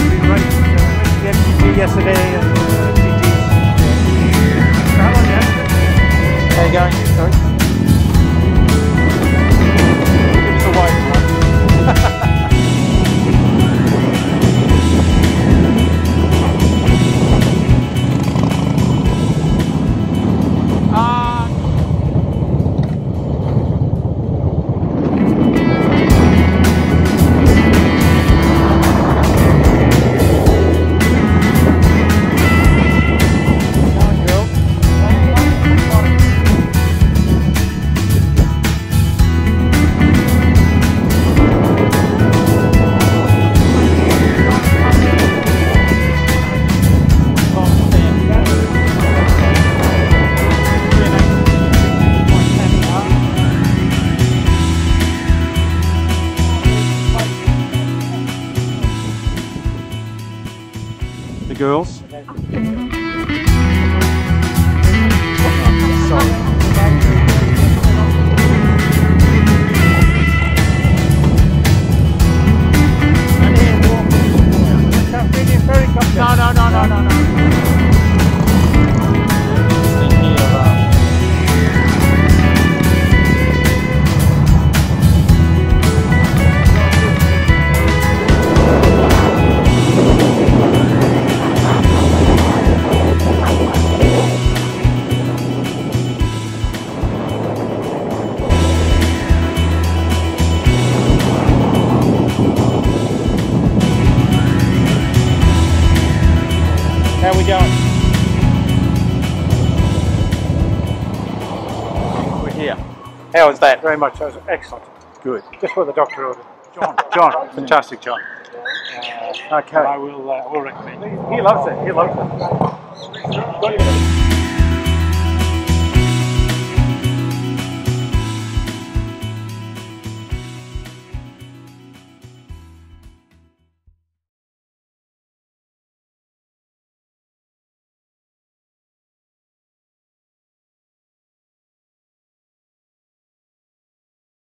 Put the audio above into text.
We raced the MTG yesterday and GTs. How long you had? How you going? Sorry. Give us a wave, mate. The girls. No. How we going? We're here. How was that? Very much. That was excellent. Good. Just what the doctor ordered. John, fantastic, John. Okay. I will recommend. He loves it. He loves it.